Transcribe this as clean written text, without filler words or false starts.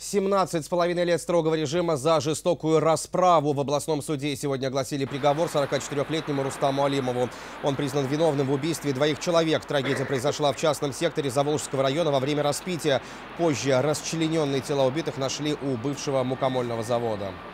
17,5 лет строгого режима за жестокую расправу. В областном суде сегодня огласили приговор 44-летнему Рустаму Алимову. Он признан виновным в убийстве двоих человек. Трагедия произошла в частном секторе Заволжского района во время распития. Позже расчлененные тела убитых нашли у бывшего мукомольного завода.